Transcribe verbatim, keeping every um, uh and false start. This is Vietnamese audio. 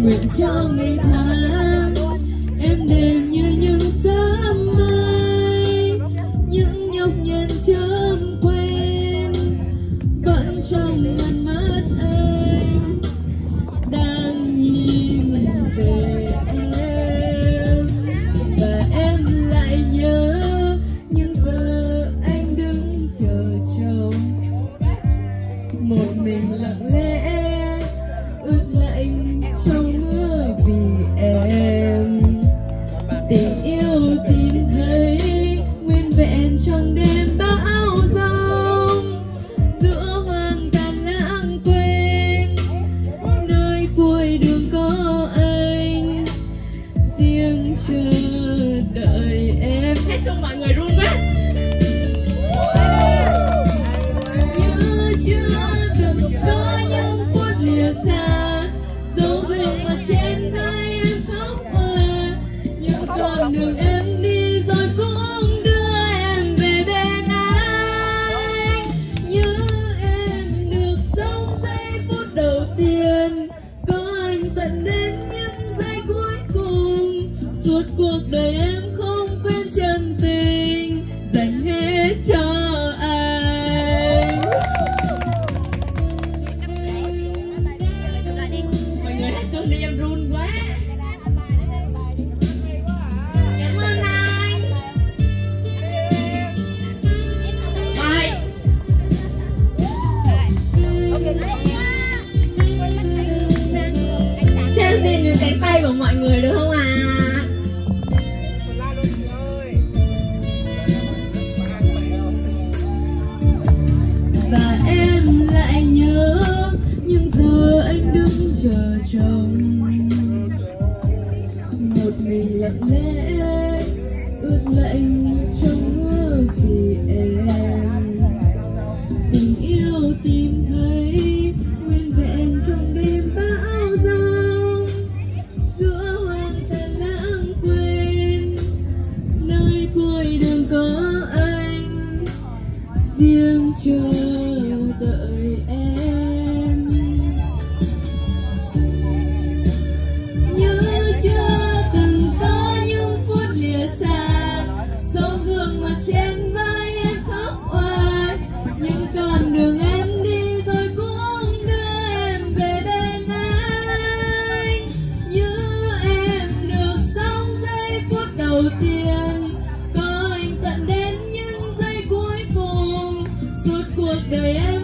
nguyện cho ngày tháng em đêm như những sớm mai, những nhọc nhằn chớm quen vẫn trong ngàn mắt anh đang nhìn về em, và em lại nhớ những giờ anh đứng chờ chồng một mình lặng lẽ ướt lạnh trong mưa vì em. Tình yêu tìm thấy nguyên vẹn trong đêm bão giông, giữa hoang tàn lãng quên nơi cuối đường có anh riêng chờ đợi em. Hết cho mọi người run quá. Như chưa từng có những phút lìa xa, dấu gương mặt trên vai em khóc hoa, những con đường em đi rồi cũng đưa em về bên anh. Như em được sống giây phút đầu tiên, có anh tận đến những giây cuối cùng, suốt cuộc đời em không quên chân tình dành hết cho anh. Mọi người hát chung đi, em run quá. Cảm ơn anh. Bye. Cho em xin những cánh tay của mọi người được không ạ? Và em lại nhớ những giờ anh đứng chờ chồng một mình lặng lẽ ướt lạnh trong mưa vì em. Tình yêu tìm thấy nguyên vẹn trong đêm bão giông, giữa hoang tàn lãng quên nơi cuối đường có anh riêng chờ đợi em. Như chưa từng có những phút lìa xa, dấu gương mặt trên vai em khóc oai, những con đường em đi rồi cũng đưa em về bên anh. Như em được sống giây phút đầu tiên, có anh tận đến những giây cuối cùng, suốt cuộc đời em